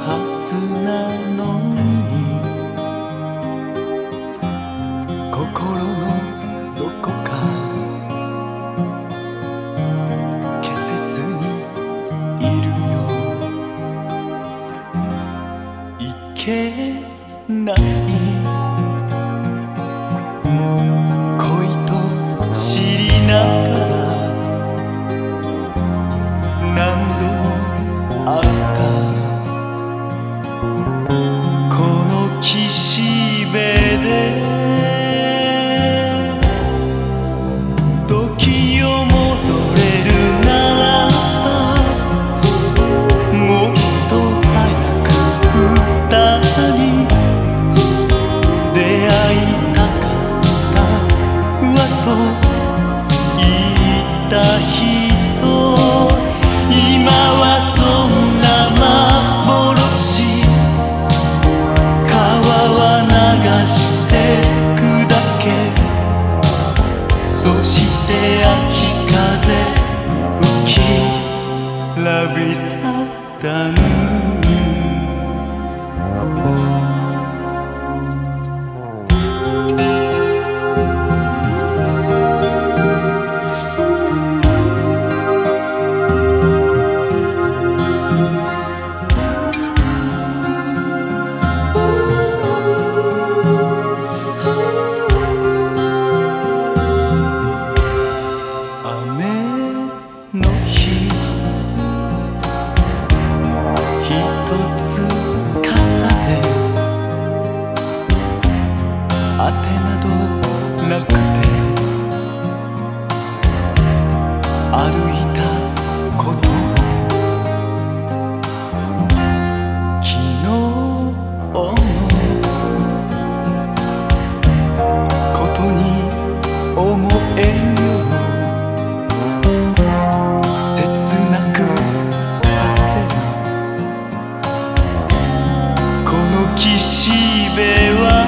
はずなのに、心のどこか消せずにいるよ。いけない恋と知りながら何度も会ったこの岸辺で時を戻れるならばもっと早く二人出会いたかったわと言った人、今はそんな幻、川は流してくだけ。そして秋風吹きラビサダヌの日、一つ傘であてなどなくて歩いたこと昨日のことに思えるよ。岸辺は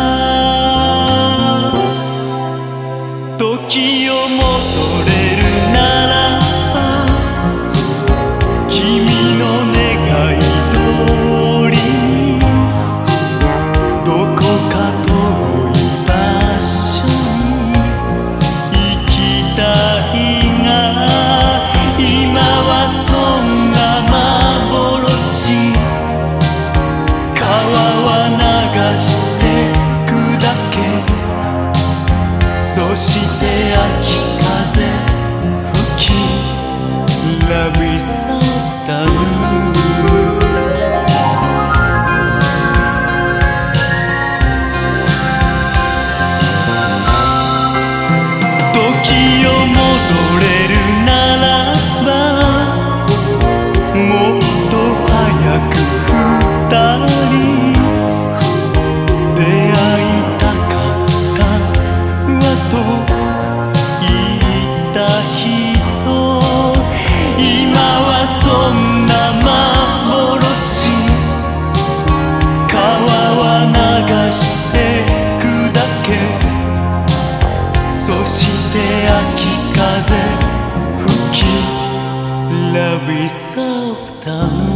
時を戻れるならば君の願い通りにどこか遠い場所に行きたいが、今はそんな幻、川は流してくだけ。そして秋風吹きラビサダヌ時を戻れるならばもっと早く二人出会いたかったわと言った人、今はそんな幻、川は流してくだけ。そして秋風吹きラビサダヌ